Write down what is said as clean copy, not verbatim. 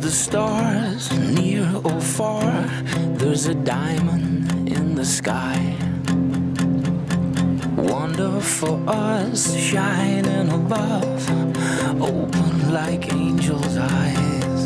the stars, near or far, there's a diamond in the sky. Wonder for us, shining above, open like angels' eyes.